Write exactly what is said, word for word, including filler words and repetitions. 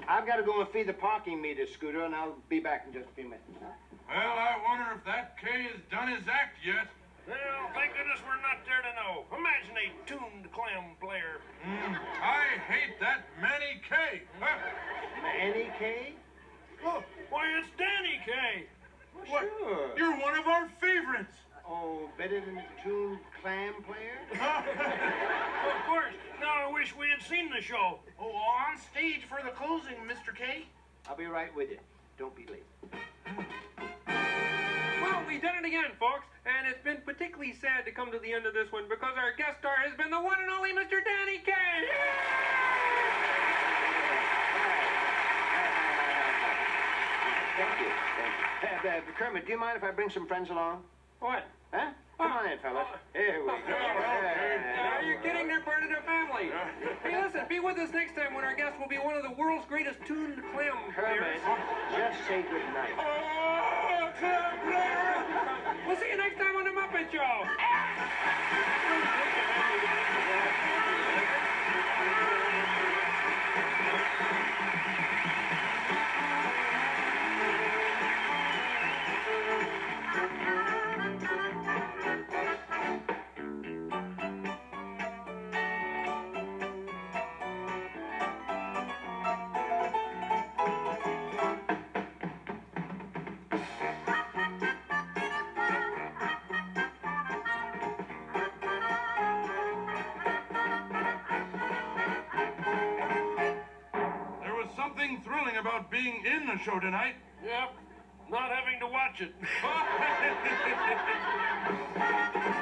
I've got to go and feed the parking meter, Scooter, and I'll be back in just a few minutes. Huh? Well, I wonder if that K has done his act yet. Well, thank goodness we're not there to know. Imagine a tuned clam player. Mm, I hate that Manny K. Huh? Manny K? Oh, why, it's Danny K. Well, What? sure. You're one of our favorites. Oh, better than the tuned clam player? Of course. Now I wish we had seen the show. Oh, on stage for the closing, Mister K. I'll be right with you. Don't be late. Well, we've done it again, folks, and it's been particularly sad to come to the end of this one because our guest star has been the one and only Mister Danny K. Thank you. Thank you. Uh, uh, Kermit, do you mind if I bring some friends along? What? Huh? Come on in, fellas. Here we go. Are you kidding? They're part of the family. Hey, listen, be with us next time when our guest will be one of the world's greatest tuned clam Kermit, players. just say good night. Oh, clam player! We'll see you next time on The Muppet Show. Something thrilling about being in the show tonight. Yep, not having to watch it.